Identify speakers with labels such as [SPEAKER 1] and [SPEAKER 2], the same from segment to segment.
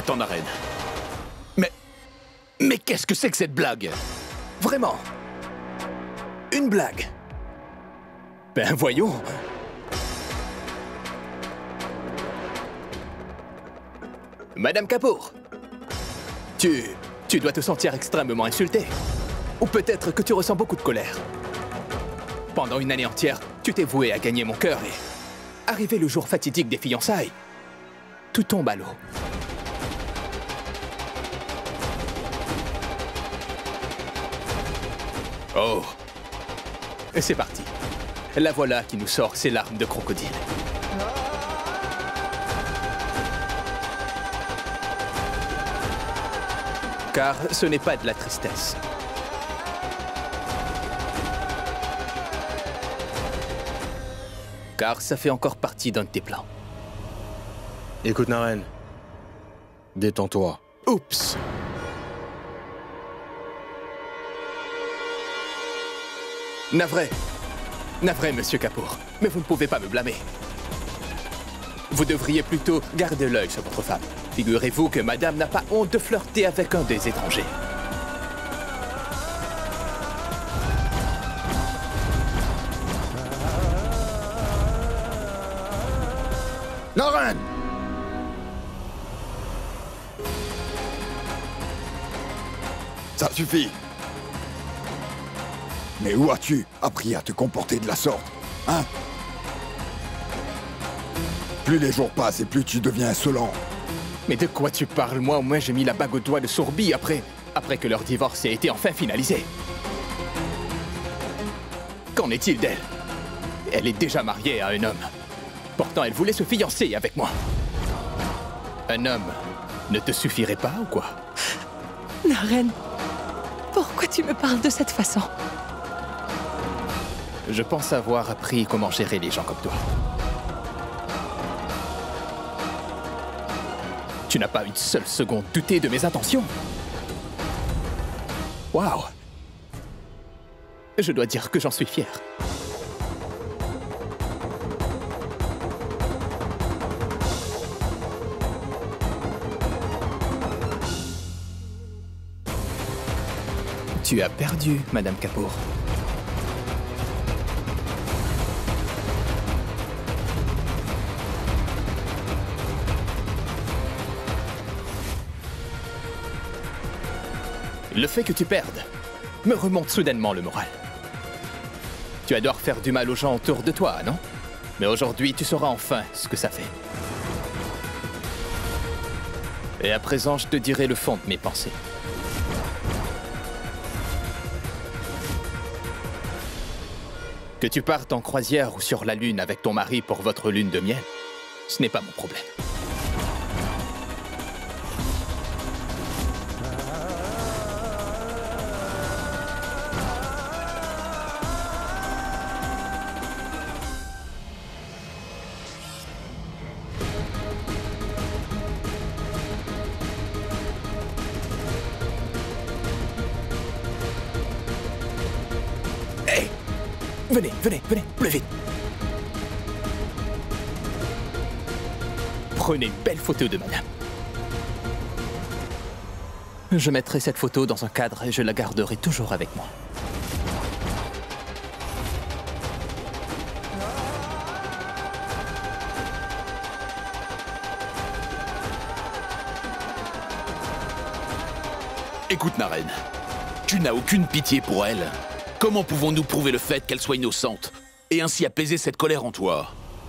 [SPEAKER 1] Attends, Naren. Mais qu'est-ce que c'est que cette blague? Vraiment? Une blague? Ben voyons. Madame Kapoor, tu dois te sentir extrêmement insultée. Ou peut-être que tu ressens beaucoup de colère. Pendant une année entière, tu t'es voué à gagner mon cœur et... Arrivé le jour fatidique des fiançailles, tout tombe à l'eau. Oh. Et c'est parti. La voilà qui nous sort ses larmes de crocodile. Car ce n'est pas de la tristesse. Car ça fait encore partie d'un de tes plans.
[SPEAKER 2] Écoute, Naren. Détends-toi.
[SPEAKER 1] Oups. Navré. Navré, monsieur Kapoor. Mais vous ne pouvez pas me blâmer. Vous devriez plutôt garder l'œil sur votre femme. Figurez-vous que madame n'a pas honte de flirter avec un des étrangers.
[SPEAKER 3] Naren! Ça suffit. Mais où as-tu appris à te comporter de la sorte, hein? Plus les jours passent et plus tu deviens insolent.
[SPEAKER 1] Mais de quoi tu parles? Moi, au moins, j'ai mis la bague au doigt de Sourbi après que leur divorce ait été enfin finalisé. Qu'en est-il d'elle? Elle est déjà mariée à un homme. Pourtant, elle voulait se fiancer avec moi. Un homme ne te suffirait pas ou quoi?
[SPEAKER 4] Naren, pourquoi tu me parles de cette façon?
[SPEAKER 1] Je pense avoir appris comment gérer les gens comme toi. Tu n'as pas une seule seconde douté de mes intentions. Waouh! Je dois dire que j'en suis fier. Tu as perdu, Madame Kapoor. Le fait que tu perdes me remonte soudainement le moral. Tu adores faire du mal aux gens autour de toi, non? Mais aujourd'hui, tu sauras enfin ce que ça fait. Et à présent, je te dirai le fond de mes pensées. Que tu partes en croisière ou sur la Lune avec ton mari pour votre lune de miel, ce n'est pas mon problème. Venez, plus vite. Prenez une belle photo de madame. Je mettrai cette photo dans un cadre et je la garderai toujours avec moi.
[SPEAKER 5] Écoute, Naren, tu n'as aucune pitié pour elle. Comment pouvons-nous prouver le fait qu'elle soit innocente et ainsi apaiser cette colère en toi?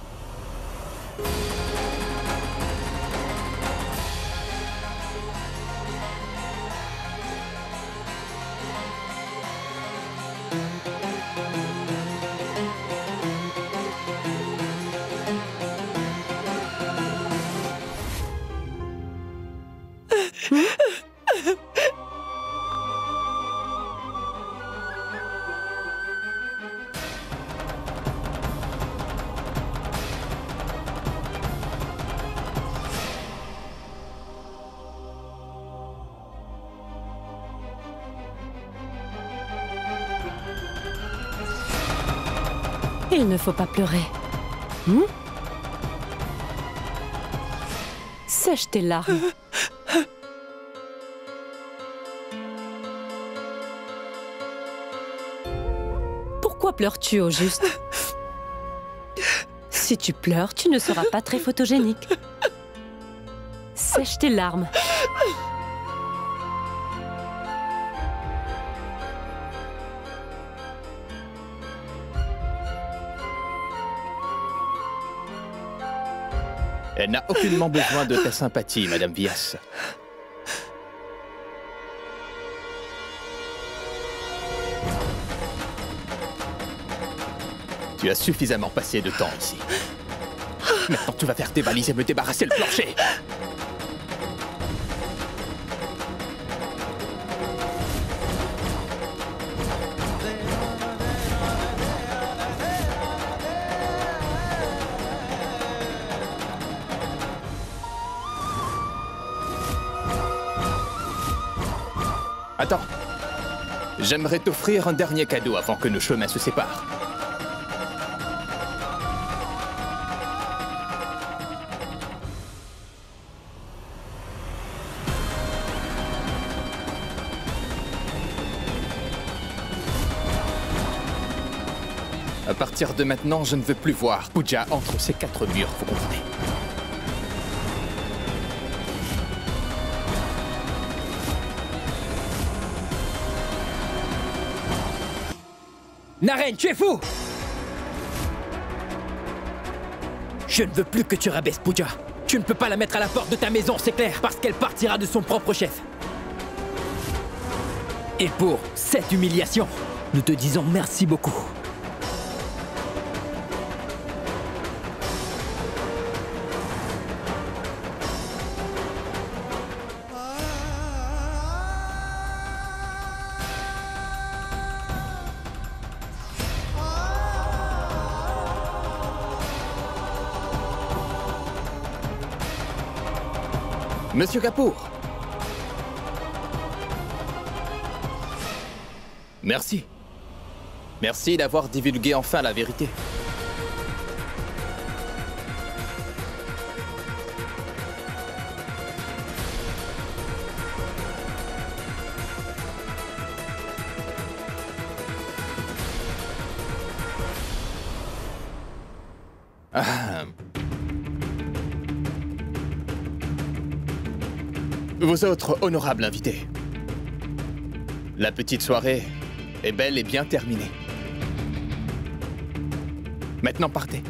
[SPEAKER 4] Il ne faut pas pleurer. Sèche tes larmes. Pourquoi pleures-tu au juste? Si tu pleures, tu ne seras pas très photogénique. Sèche tes larmes.
[SPEAKER 1] Elle n'a aucunement besoin de ta sympathie, Madame Vias. Tu as suffisamment passé de temps ici. Maintenant, tu vas faire tes valises et me débarrasser le plancher. Attends. J'aimerais t'offrir un dernier cadeau avant que nos chemins se séparent. À partir de maintenant, je ne veux plus voir Pooja entre ces 4 murs, vous comprenez?
[SPEAKER 6] Naren, tu es fou! Je ne veux plus que tu rabaisses Pooja. Tu ne peux pas la mettre à la porte de ta maison, c'est clair, parce qu'elle partira de son propre chef. Et pour cette humiliation, nous te disons merci beaucoup.
[SPEAKER 1] Monsieur Kapoor. Merci. Merci d'avoir divulgué enfin la vérité. Ah. Vous autres honorables invités. La petite soirée est bel et bien terminée. Maintenant partez.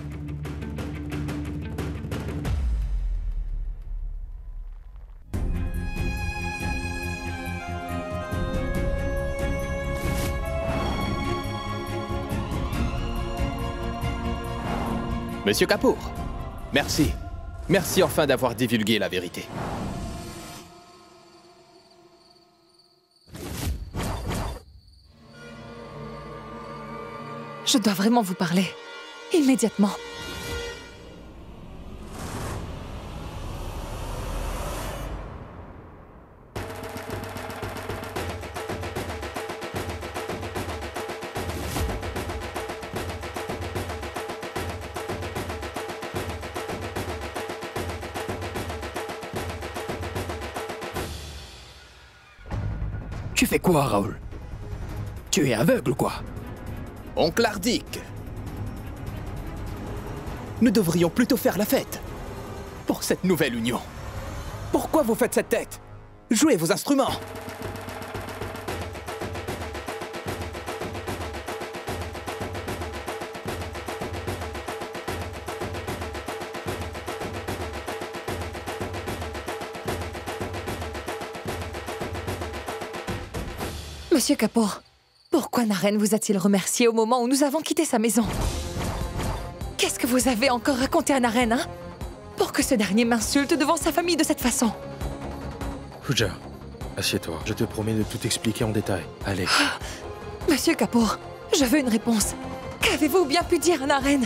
[SPEAKER 1] Monsieur Kapoor, merci. Merci enfin d'avoir divulgué la vérité.
[SPEAKER 4] Je dois vraiment vous parler. Immédiatement.
[SPEAKER 6] Tu fais quoi, Raoul? Tu es aveugle ou quoi?
[SPEAKER 1] Oncle Hardik, nous devrions plutôt faire la fête pour cette nouvelle union. Pourquoi vous faites cette tête? Jouez vos instruments.
[SPEAKER 4] Monsieur Kapoor, pourquoi Naren vous a-t-il remercié au moment où nous avons quitté sa maison? Qu'est-ce que vous avez encore raconté à Naren, hein? Pour que ce dernier m'insulte devant sa famille de cette façon?
[SPEAKER 2] Pooja, assieds-toi. Je te promets de tout expliquer en détail. Allez.
[SPEAKER 4] Monsieur Kapoor, je veux une réponse. Qu'avez-vous bien pu dire à Naren?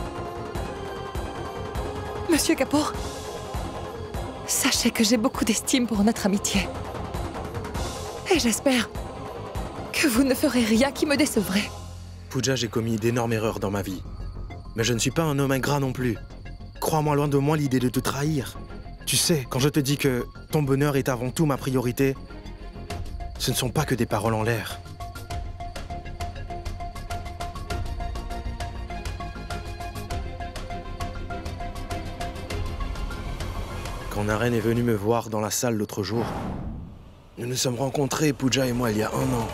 [SPEAKER 4] Monsieur Kapoor, sachez que j'ai beaucoup d'estime pour notre amitié. Et j'espère que vous ne ferez rien qui me décevrait.
[SPEAKER 2] Pooja, j'ai commis d'énormes erreurs dans ma vie. Mais je ne suis pas un homme ingrat non plus. Crois-moi, loin de moi l'idée de te trahir. Tu sais, quand je te dis que ton bonheur est avant tout ma priorité, ce ne sont pas que des paroles en l'air. Quand Naren est venue me voir dans la salle l'autre jour, nous nous sommes rencontrés, Pooja et moi, il y a 1 an.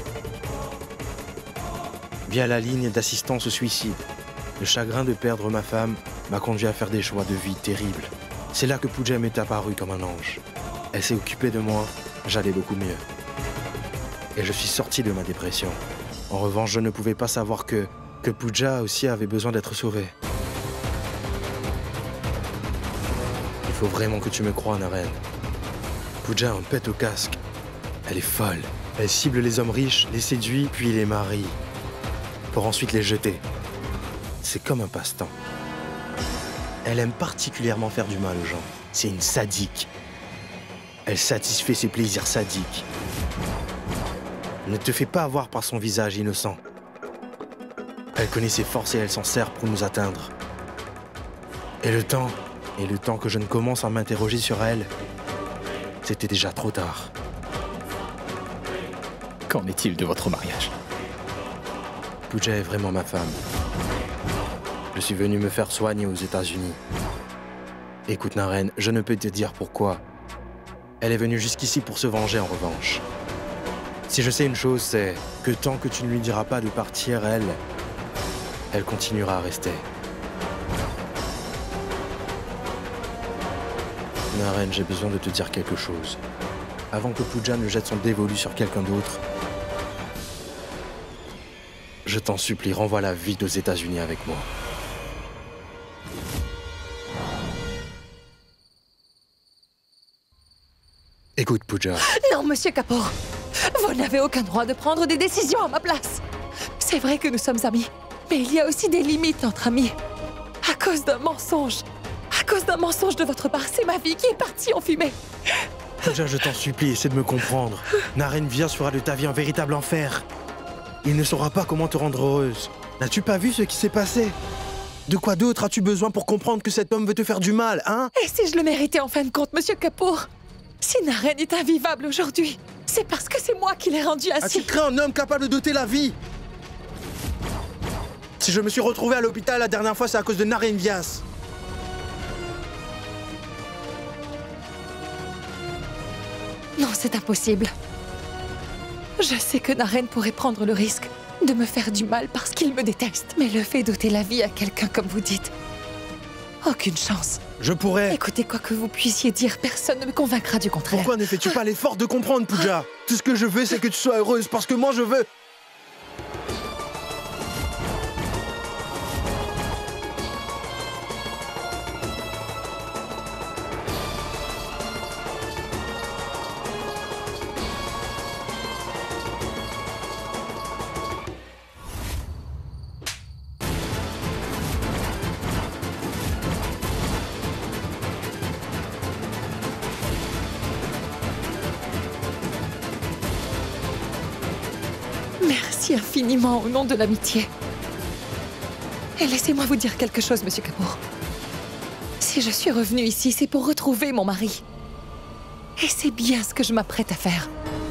[SPEAKER 2] Via la ligne d'assistance au suicide, le chagrin de perdre ma femme m'a conduit à faire des choix de vie terribles. C'est là que Pooja m'est apparue comme un ange. Elle s'est occupée de moi, j'allais beaucoup mieux. Et je suis sorti de ma dépression. En revanche, je ne pouvais pas savoir que Pooja aussi avait besoin d'être sauvée. Il faut vraiment que tu me crois, Naren. Pooja a un pet au casque. Elle est folle. Elle cible les hommes riches, les séduit, puis les marie. Pour ensuite les jeter. C'est comme un passe-temps. Elle aime particulièrement faire du mal aux gens. C'est une sadique. Elle satisfait ses plaisirs sadiques. Ne te fais pas avoir par son visage innocent. Elle connaît ses forces et elle s'en sert pour nous atteindre. Et le temps que je ne commence à m'interroger sur elle, c'était déjà trop tard.
[SPEAKER 1] Qu'en est-il de votre mariage?
[SPEAKER 2] Pooja est vraiment ma femme. Je suis venu me faire soigner aux États-Unis. Écoute, Naren, je ne peux te dire pourquoi. Elle est venue jusqu'ici pour se venger en revanche. Si je sais une chose, c'est que tant que tu ne lui diras pas de partir, elle continuera à rester. Naren, j'ai besoin de te dire quelque chose. Avant que Pooja ne jette son dévolu sur quelqu'un d'autre, je t'en supplie, renvoie-la vite aux États-Unis avec moi. Écoute, Pooja.
[SPEAKER 4] Non, monsieur Kapoor. Vous n'avez aucun droit de prendre des décisions à ma place. C'est vrai que nous sommes amis, mais il y a aussi des limites entre amis. À cause d'un mensonge. À cause d'un mensonge de votre part, c'est ma vie qui est partie en fumée.
[SPEAKER 2] Pooja, je t'en supplie, essaie de me comprendre. Naren Vyas fera de ta vie un véritable enfer. Il ne saura pas comment te rendre heureuse. N'as-tu pas vu ce qui s'est passé? De quoi d'autre as-tu besoin pour comprendre que cet homme veut te faire du mal, hein?
[SPEAKER 4] Et si je le méritais en fin de compte, monsieur Kapoor? Si Naren est invivable aujourd'hui, c'est parce que c'est moi qui l'ai rendu ainsi.
[SPEAKER 2] As-tu créé un homme capable d'ôter la vie? Si je me suis retrouvé à l'hôpital la dernière fois, c'est à cause de Naren Vyas.
[SPEAKER 4] Non, c'est impossible. Je sais que Naren pourrait prendre le risque de me faire du mal parce qu'il me déteste. Mais le fait d'ôter la vie à quelqu'un comme vous dites, aucune chance.
[SPEAKER 2] Je pourrais...
[SPEAKER 4] Écoutez, quoi que vous puissiez dire, personne ne me convaincra du contraire.
[SPEAKER 2] Pourquoi ne fais-tu pas l'effort de comprendre, Pooja? Tout ce que je veux, c'est que tu sois heureuse, parce que moi, je veux...
[SPEAKER 4] Merci infiniment au nom de l'amitié. Et laissez-moi vous dire quelque chose, monsieur Kapoor. Si je suis revenue ici, c'est pour retrouver mon mari. Et c'est bien ce que je m'apprête à faire.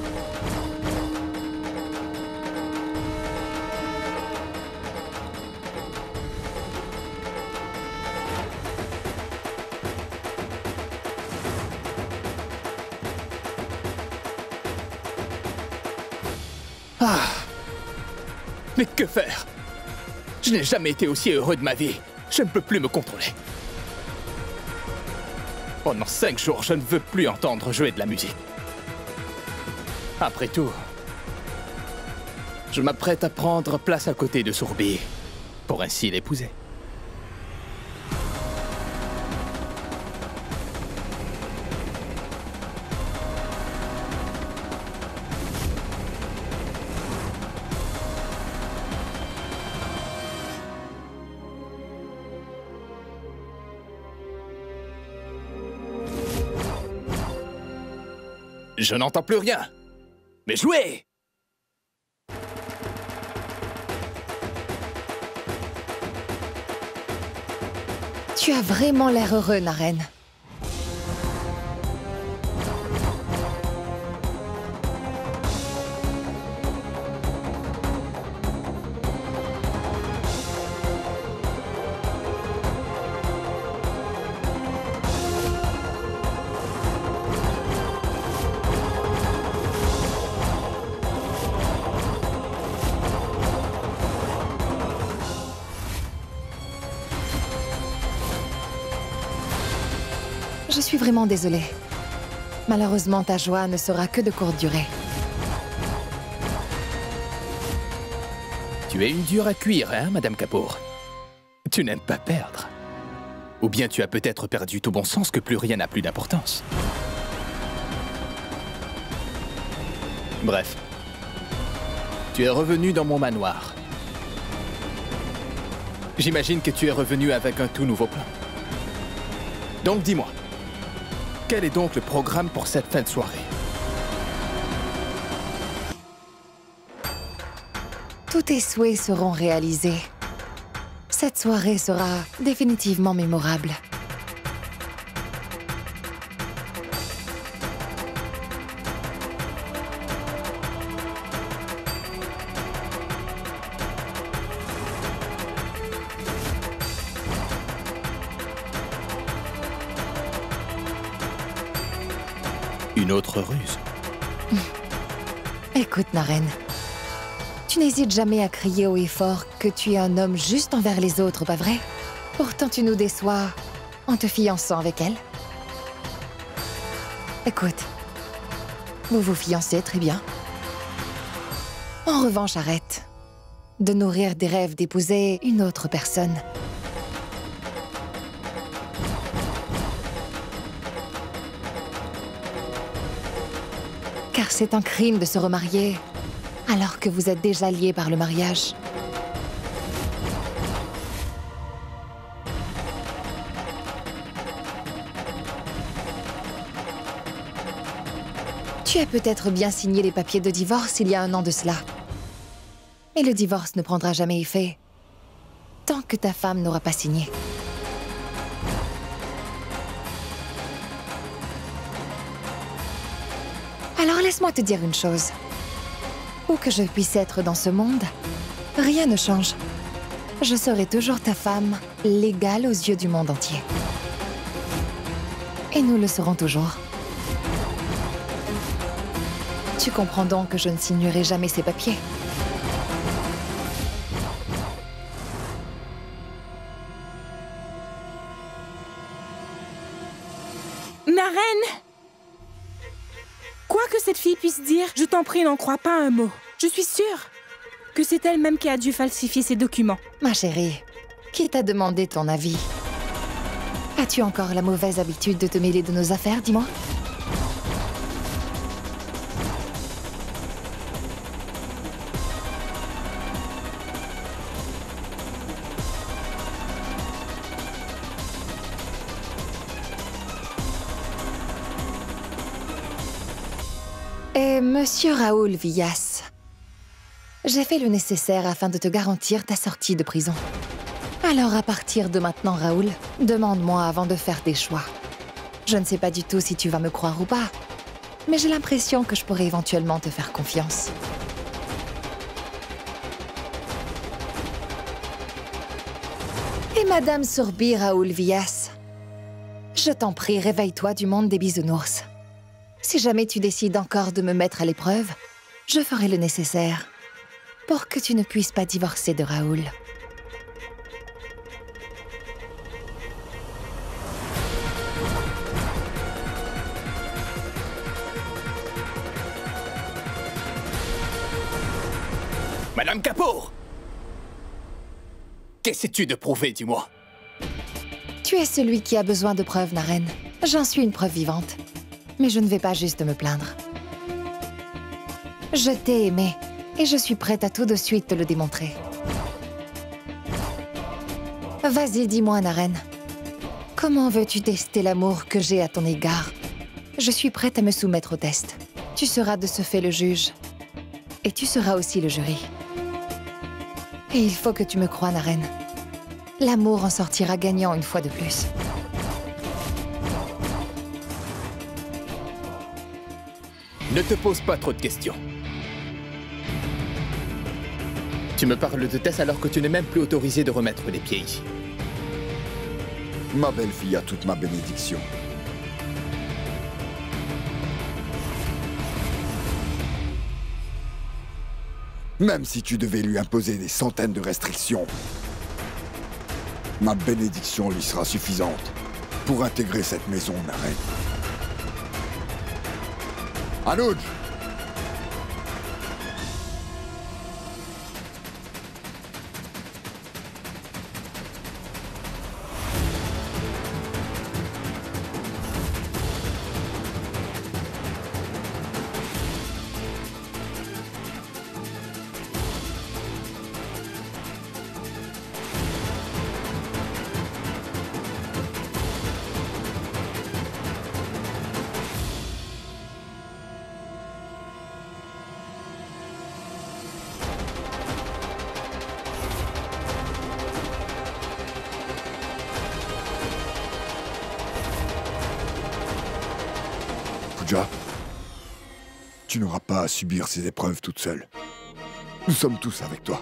[SPEAKER 1] Mais que faire? Je n'ai jamais été aussi heureux de ma vie. Je ne peux plus me contrôler. Pendant 5 jours, je ne veux plus entendre jouer de la musique. Après tout, je m'apprête à prendre place à côté de Surbi, pour ainsi l'épouser. Je n'entends plus rien. Mais jouez!
[SPEAKER 4] Tu as vraiment l'air heureux, Naren. Je suis vraiment désolée. Malheureusement, ta joie ne sera que de courte durée.
[SPEAKER 1] Tu es une dure à cuire, hein, Madame Kapoor? Tu n'aimes pas perdre. Ou bien tu as peut-être perdu tout bon sens que plus rien n'a plus d'importance. Bref. Tu es revenu dans mon manoir. J'imagine que tu es revenu avec un tout nouveau plan. Donc dis-moi, quel est donc le programme pour cette fin de soirée?
[SPEAKER 4] Tous tes souhaits seront réalisés. Cette soirée sera définitivement mémorable.
[SPEAKER 1] Une autre ruse.
[SPEAKER 4] Écoute, Naren. Tu n'hésites jamais à crier haut et fort que tu es un homme juste envers les autres, pas vrai? Pourtant, tu nous déçois en te fiançant avec elle. Écoute, vous vous fiancez très bien. En revanche, arrête de nourrir des rêves d'épouser une autre personne. Car c'est un crime de se remarier alors que vous êtes déjà liés par le mariage. Tu as peut-être bien signé les papiers de divorce il y a 1 an de cela. Mais le divorce ne prendra jamais effet tant que ta femme n'aura pas signé. Alors laisse-moi te dire une chose. Où que je puisse être dans ce monde, rien ne change. Je serai toujours ta femme, légale aux yeux du monde entier. Et nous le serons toujours. Tu comprends donc que je ne signerai jamais ces papiers.
[SPEAKER 7] Naren! Quoi que cette fille puisse dire, je t'en prie, n'en crois pas un mot. Je suis sûre que c'est elle-même qui a dû falsifier ces documents.
[SPEAKER 4] Ma chérie, qui t'a demandé ton avis? As-tu encore la mauvaise habitude de te mêler de nos affaires, dis-moi? Et Monsieur Raoul Villas, j'ai fait le nécessaire afin de te garantir ta sortie de prison. Alors à partir de maintenant, Raoul, demande-moi avant de faire des choix. Je ne sais pas du tout si tu vas me croire ou pas, mais j'ai l'impression que je pourrais éventuellement te faire confiance. Et Madame Sourbi Raoul Villas, je t'en prie, réveille-toi du monde des bisounours. Si jamais tu décides encore de me mettre à l'épreuve, je ferai le nécessaire pour que tu ne puisses pas divorcer de Raoul.
[SPEAKER 1] Madame Kapoor! Qu'essaies-tu de prouver, dis-moi?
[SPEAKER 4] Tu es celui qui a besoin de preuves, Naren. J'en suis une preuve vivante. Mais je ne vais pas juste me plaindre. Je t'ai aimé, et je suis prête à tout de suite te le démontrer. Vas-y, dis-moi, Naren. Comment veux-tu tester l'amour que j'ai à ton égard? Je suis prête à me soumettre au test. Tu seras de ce fait le juge. Et tu seras aussi le jury. Et il faut que tu me croies, Naren. L'amour en sortira gagnant une fois de plus.
[SPEAKER 1] Ne te pose pas trop de questions. Tu me parles de Tess alors que tu n'es même plus autorisé de remettre les pieds ici.
[SPEAKER 3] Ma belle-fille a toute ma bénédiction. Même si tu devais lui imposer des centaines de restrictions, ma bénédiction lui sera suffisante. pour intégrer cette maison, Naren. Anuj! Pooja, tu n'auras pas à subir ces épreuves toute seule. Nous sommes tous avec toi.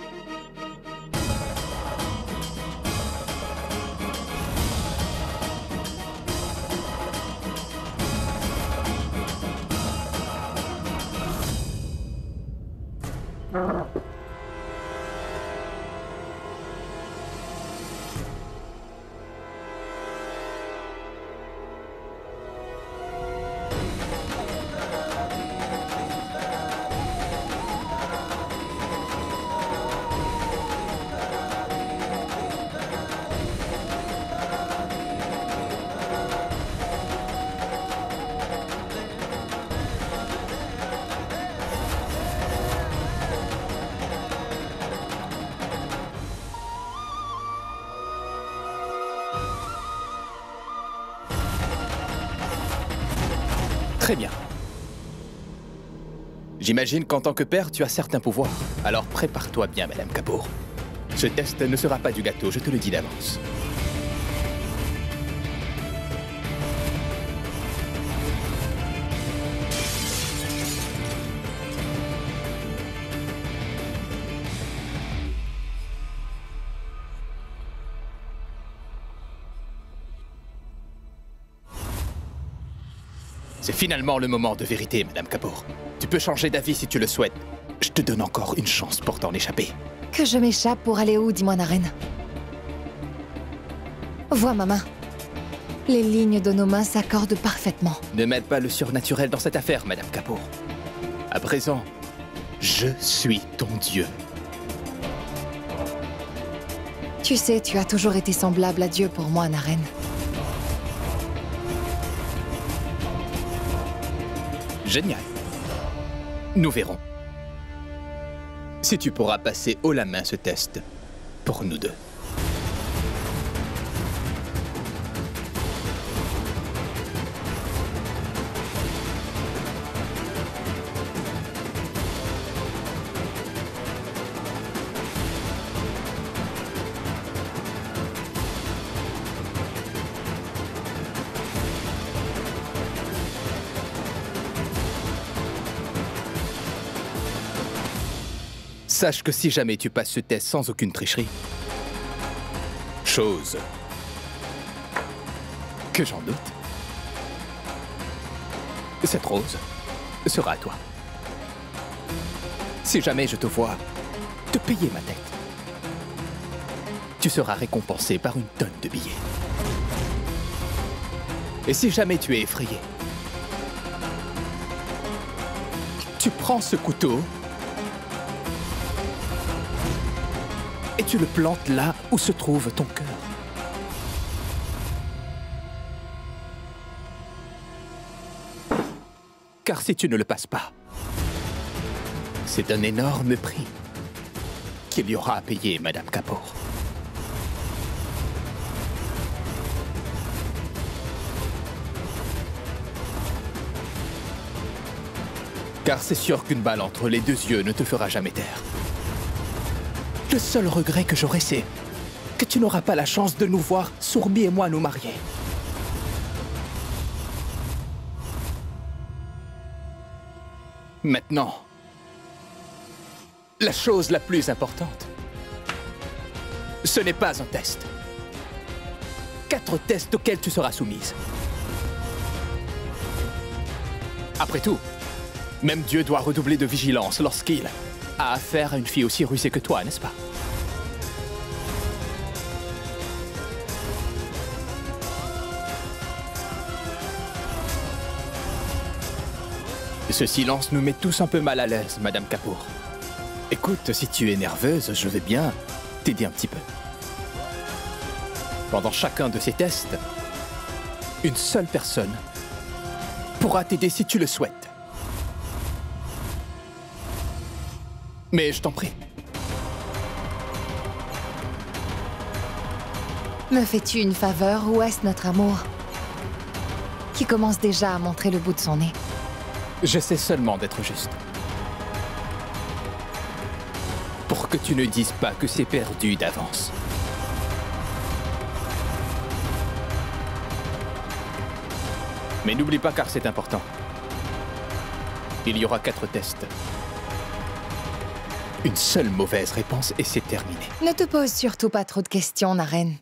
[SPEAKER 1] Très bien. J'imagine qu'en tant que père, tu as certains pouvoirs. Alors prépare-toi bien, Madame Kapoor. Ce test ne sera pas du gâteau, je te le dis d'avance. C'est finalement le moment de vérité, Madame Kapoor. Tu peux changer d'avis si tu le souhaites. Je te donne encore une chance pour t'en échapper.
[SPEAKER 4] Que je m'échappe pour aller où, dis-moi, Naren? Vois ma main. Les lignes de nos mains s'accordent parfaitement.
[SPEAKER 1] Ne mets pas le surnaturel dans cette affaire, Madame Kapoor. À présent, je suis ton Dieu.
[SPEAKER 4] Tu sais, tu as toujours été semblable à Dieu pour moi, Naren.
[SPEAKER 1] Génial. Nous verrons. Si tu pourras passer haut la main ce test, pour nous deux. Sache que si jamais tu passes ce test sans aucune tricherie, chose que j'en doute, cette rose sera à toi. Si jamais je te vois te payer ma tête, tu seras récompensé par une tonne de billets. Et si jamais tu es effrayé, tu prends ce couteau et tu le plantes là où se trouve ton cœur. Car si tu ne le passes pas, c'est un énorme prix qu'il y aura à payer, Madame Kapoor. Car c'est sûr qu'une balle entre les deux yeux ne te fera jamais taire. Le seul regret que j'aurai, c'est que tu n'auras pas la chance de nous voir, Sourbi et moi, nous marier. Maintenant, la chose la plus importante, ce n'est pas un test. 4 tests auxquels tu seras soumise. Après tout, même Dieu doit redoubler de vigilance lorsqu'il a affaire à une fille aussi rusée que toi, n'est-ce pas? Ce silence nous met tous un peu mal à l'aise, Madame Kapoor. Écoute, si tu es nerveuse, je vais bien t'aider un petit peu. Pendant chacun de ces tests, une seule personne pourra t'aider si tu le souhaites. Mais je t'en prie.
[SPEAKER 4] Me fais-tu une faveur ou est-ce notre amour qui commence déjà à montrer le bout de son nez?
[SPEAKER 1] J'essaie seulement d'être juste. Pour que tu ne dises pas que c'est perdu d'avance. Mais n'oublie pas car c'est important. Il y aura 4 tests. Une seule mauvaise réponse et c'est terminé.
[SPEAKER 4] Ne te pose surtout pas trop de questions, Naren.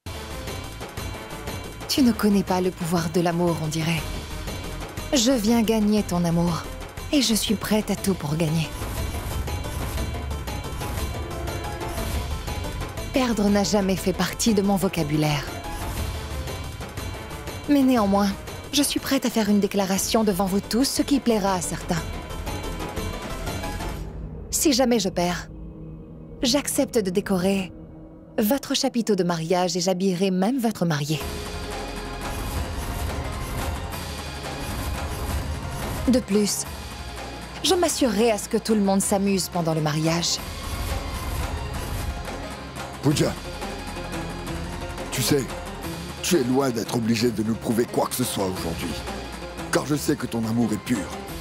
[SPEAKER 4] Tu ne connais pas le pouvoir de l'amour, on dirait. Je viens gagner ton amour. Et je suis prête à tout pour gagner. Perdre n'a jamais fait partie de mon vocabulaire. Mais néanmoins, je suis prête à faire une déclaration devant vous tous, ce qui plaira à certains. Si jamais je perds, j'accepte de décorer votre chapiteau de mariage et j'habillerai même votre mariée. De plus, je m'assurerai à ce que tout le monde s'amuse pendant le mariage.
[SPEAKER 3] Pooja, tu sais, tu es loin d'être obligé de nous prouver quoi que ce soit aujourd'hui. Car je sais que ton amour est pur.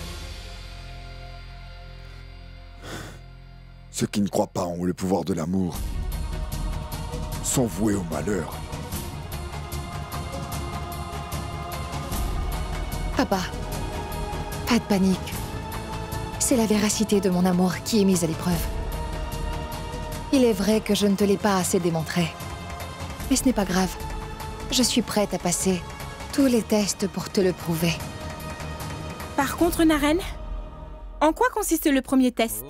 [SPEAKER 3] Ceux qui ne croient pas en le pouvoir de l'amour sont voués au malheur.
[SPEAKER 4] Papa, pas de panique. C'est la véracité de mon amour qui est mise à l'épreuve. Il est vrai que je ne te l'ai pas assez démontré. Mais ce n'est pas grave. Je suis prête à passer tous les tests pour te le prouver.
[SPEAKER 7] Par contre, Naren, en quoi consiste le premier test?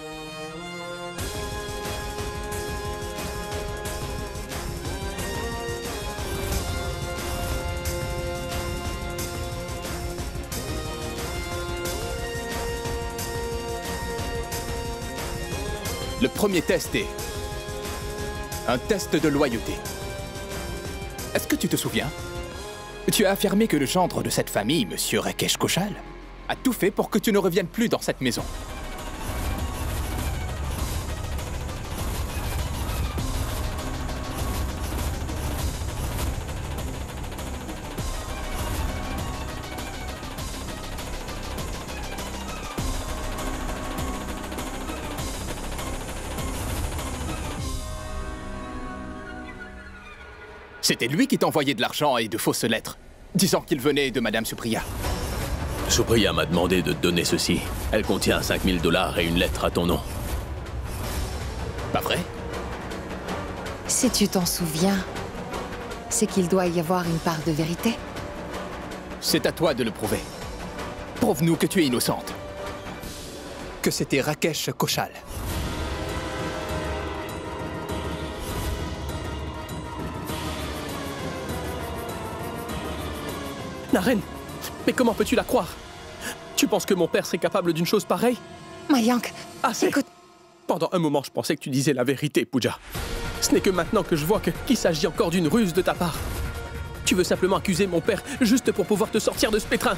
[SPEAKER 1] Le premier test est un test de loyauté. Est-ce que tu te souviens? Tu as affirmé que le gendre de cette famille, Monsieur Rakesh Koshal, a tout fait pour que tu ne reviennes plus dans cette maison. C'était lui qui t'envoyait de l'argent et de fausses lettres, disant qu'il venait de Madame Supriya.
[SPEAKER 5] Supriya m'a demandé de te donner ceci. Elle contient 5000 $ et une lettre à ton nom.
[SPEAKER 1] Pas vrai?
[SPEAKER 4] Si tu t'en souviens, c'est qu'il doit y avoir une part de vérité.
[SPEAKER 1] C'est à toi de le prouver. Prouve-nous que tu es innocente. Que c'était Rakesh Koshal.
[SPEAKER 6] Naren, mais comment peux-tu la croire? Tu penses que mon père serait capable d'une chose pareille?
[SPEAKER 4] Mayank,
[SPEAKER 6] Assez.
[SPEAKER 4] écoute...
[SPEAKER 6] Pendant un moment, je pensais que tu disais la vérité, Pooja. Ce n'est que maintenant que je vois qu'il s'agit encore d'une ruse de ta part. Tu veux simplement accuser mon père juste pour pouvoir te sortir de ce pétrin.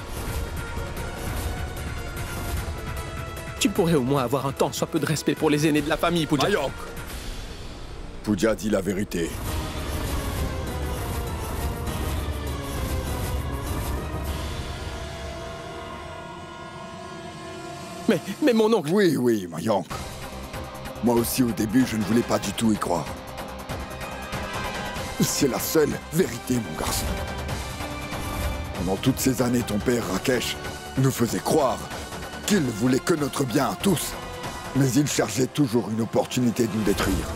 [SPEAKER 6] Tu pourrais au moins avoir un tant soit peu de respect pour les aînés de la famille, Pooja.
[SPEAKER 3] Mayank! Pooja dit la vérité.
[SPEAKER 6] Mais mon oncle...
[SPEAKER 3] Oui, Mayank. Moi aussi, au début, je ne voulais pas du tout y croire. C'est la seule vérité, mon garçon. Pendant toutes ces années, ton père, Rakesh, nous faisait croire qu'il ne voulait que notre bien à tous. Mais il cherchait toujours une opportunité de nous détruire.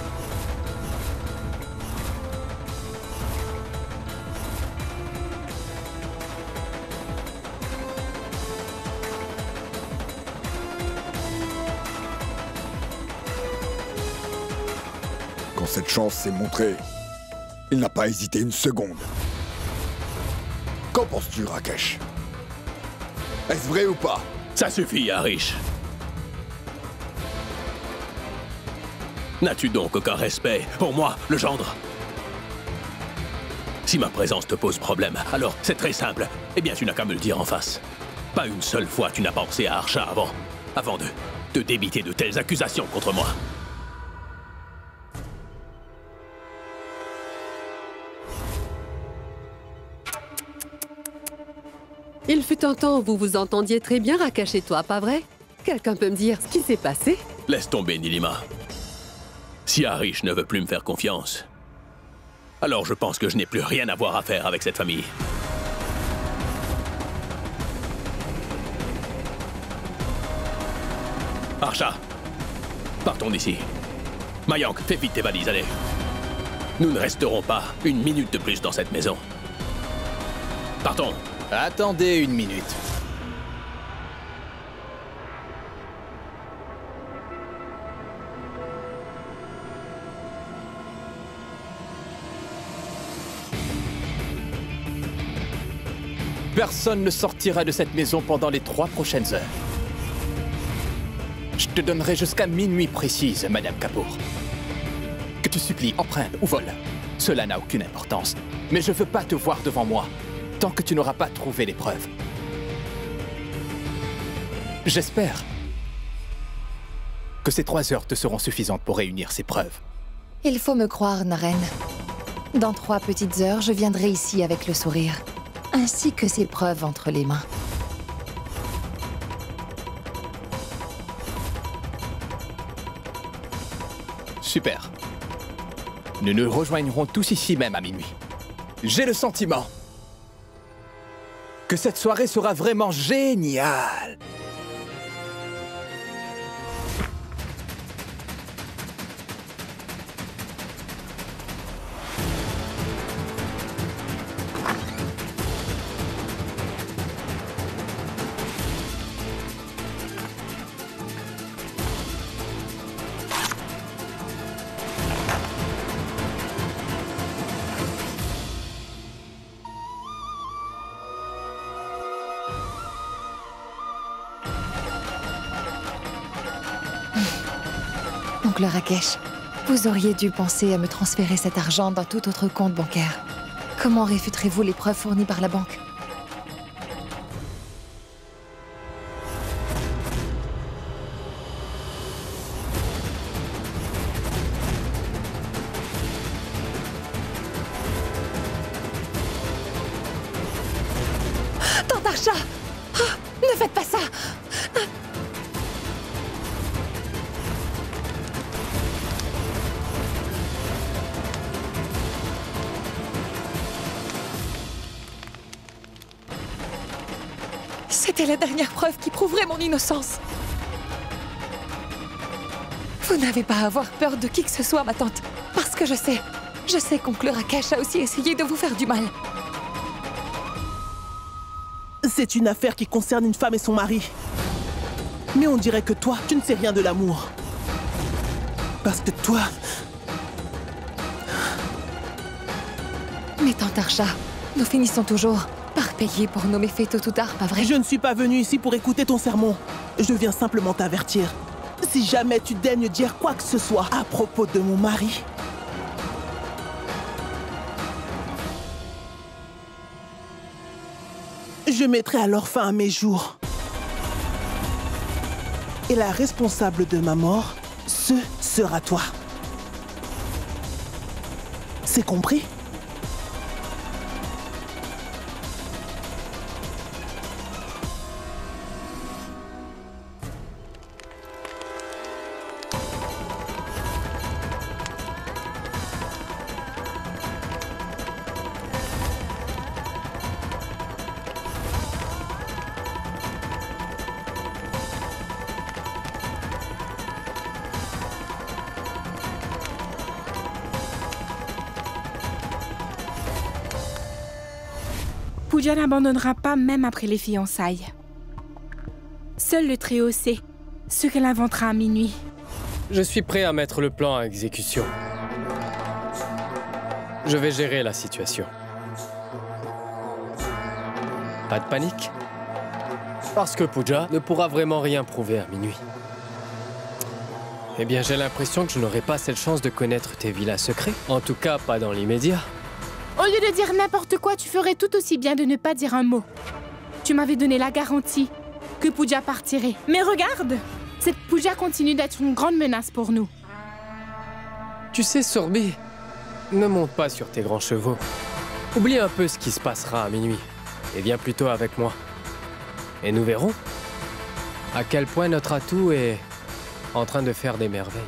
[SPEAKER 3] Quand cette chance s'est montrée, il n'a pas hésité une seconde. Qu'en penses-tu, Rakesh? Est-ce vrai ou pas?
[SPEAKER 6] Ça suffit, Arish. N'as-tu donc aucun respect pour moi, le gendre? Si ma présence te pose problème, alors c'est très simple. Eh bien, tu n'as qu'à me le dire en face. Pas une seule fois tu n'as pensé à Archa avant de te débiter de telles accusations contre moi.
[SPEAKER 8] Il fut un temps où vous vous entendiez très bien, Rakesh et toi, pas vrai? Quelqu'un peut me dire ce qui s'est passé?
[SPEAKER 6] Laisse tomber, Nilima. Si Arish ne veut plus me faire confiance, alors je pense que je n'ai plus rien à voir à faire avec cette famille. Archa, partons d'ici. Mayank, fais vite tes valises, allez. Nous ne resterons pas une minute de plus dans cette maison. Partons.
[SPEAKER 1] Attendez une minute. Personne ne sortira de cette maison pendant les 3 prochaines heures. Je te donnerai jusqu'à minuit précise, Madame Kapoor. Que tu supplies, empruntes ou voles, cela n'a aucune importance. Mais je veux pas te voir devant moi, tant que tu n'auras pas trouvé les preuves. J'espère que ces 3 heures te seront suffisantes pour réunir ces preuves.
[SPEAKER 4] Il faut me croire, Naren. Dans 3 petites heures, je viendrai ici avec le sourire, ainsi que ces preuves entre les mains.
[SPEAKER 1] Super. Nous nous rejoindrons tous ici même à minuit. J'ai le sentiment que cette soirée sera vraiment géniale.
[SPEAKER 4] Oncle Rakesh, vous auriez dû penser à me transférer cet argent dans tout autre compte bancaire. Comment réfuterez-vous les preuves fournies par la banque? Tante Archa! Ne faites pas ça! C'était la dernière preuve qui prouverait mon innocence. Vous n'avez pas à avoir peur de qui que ce soit, ma tante. Parce que je sais qu'oncle Rakesh a aussi essayé de vous faire du mal.
[SPEAKER 9] C'est une affaire qui concerne une femme et son mari. Mais on dirait que toi, tu ne sais rien de l'amour. Parce que toi...
[SPEAKER 4] Mais tante Archa, nous finissons toujours par payer pour nos méfaits tôt ou tard, pas vrai?
[SPEAKER 9] Je ne suis pas venu ici pour écouter ton sermon. Je viens simplement t'avertir. Si jamais tu daignes dire quoi que ce soit à propos de mon mari... je mettrai alors fin à mes jours. Et la responsable de ma mort, ce sera toi. C'est compris?
[SPEAKER 7] Pooja n'abandonnera pas même après les fiançailles. Seul le Très-Haut sait ce qu'elle inventera à minuit.
[SPEAKER 10] Je suis prêt à mettre le plan à exécution. Je vais gérer la situation. Pas de panique. Parce que Pooja ne pourra vraiment rien prouver à minuit. Eh bien, j'ai l'impression que je n'aurai pas cette chance de connaître tes vilains secrets. En tout cas, pas dans l'immédiat.
[SPEAKER 7] Au lieu de dire n'importe quoi, tu ferais tout aussi bien de ne pas dire un mot. Tu m'avais donné la garantie que Pooja partirait. Mais regarde, cette Pooja continue d'être une grande menace pour nous.
[SPEAKER 10] Tu sais, Sorbi, ne monte pas sur tes grands chevaux. Oublie un peu ce qui se passera à minuit et viens plutôt avec moi. Et nous verrons à quel point notre atout est en train de faire des merveilles.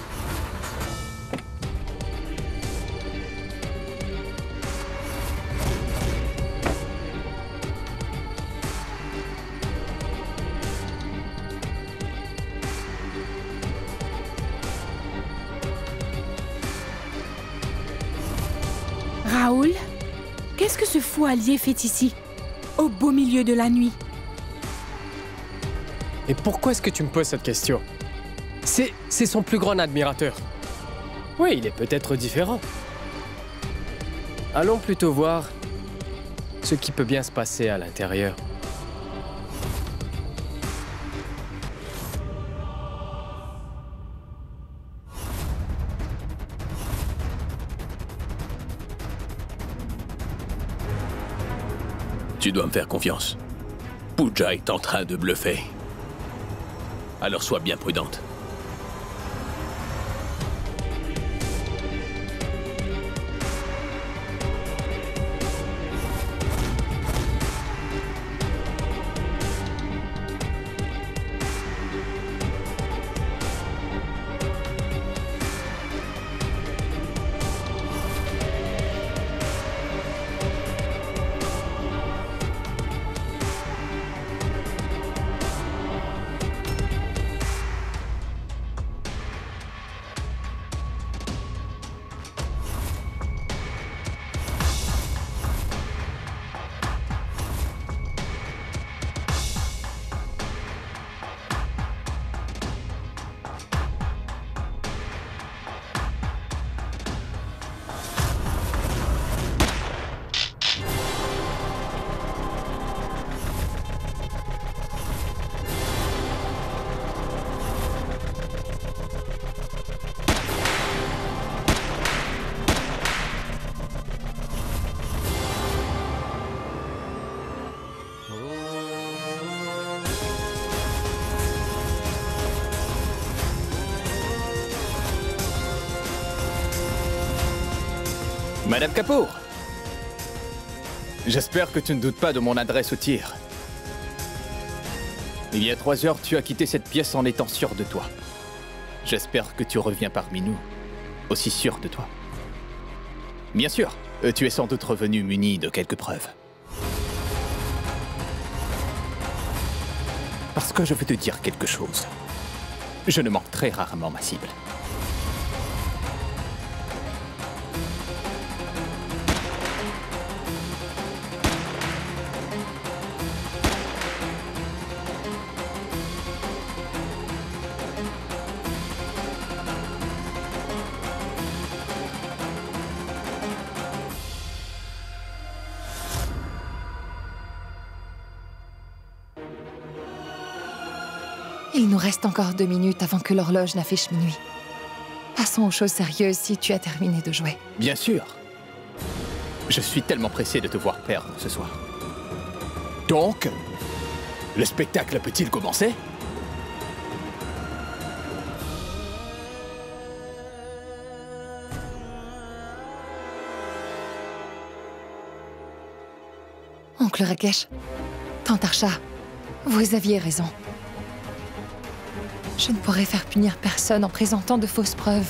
[SPEAKER 7] Raoul, qu'est-ce que ce fou allié fait ici, au beau milieu de la nuit?
[SPEAKER 10] Et pourquoi est-ce que tu me poses cette question? C'est son plus grand admirateur. Oui, il est peut-être différent. Allons plutôt voir ce qui peut bien se passer à l'intérieur.
[SPEAKER 5] Tu dois me faire confiance. Pooja est en train de bluffer. Alors sois bien prudente.
[SPEAKER 1] Madame Kapoor, j'espère que tu ne doutes pas de mon adresse au tir. Il y a 3 heures, tu as quitté cette pièce en étant sûr de toi. J'espère que tu reviens parmi nous, aussi sûr de toi. Bien sûr, tu es sans doute revenu muni de quelques preuves. Parce que je veux te dire quelque chose. Je ne manque très rarement ma cible.
[SPEAKER 4] Il nous reste encore 2 minutes avant que l'horloge n'affiche minuit. Passons aux choses sérieuses si tu as terminé de jouer.
[SPEAKER 1] Bien sûr. Je suis tellement pressé de te voir perdre ce soir. Donc, le spectacle peut-il commencer?
[SPEAKER 4] Oncle Rakesh, Tante Archa, vous aviez raison. Je ne pourrais faire punir personne en présentant de fausses preuves.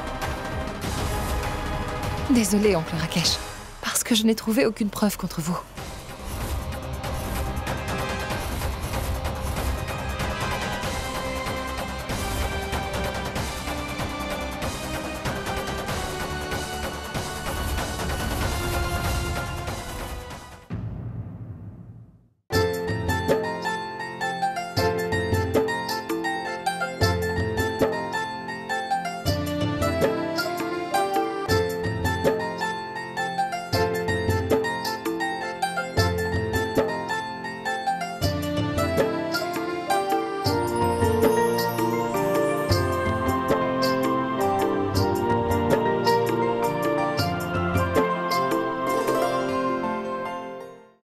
[SPEAKER 4] Désolée, Oncle Rakesh, parce que je n'ai trouvé aucune preuve contre vous.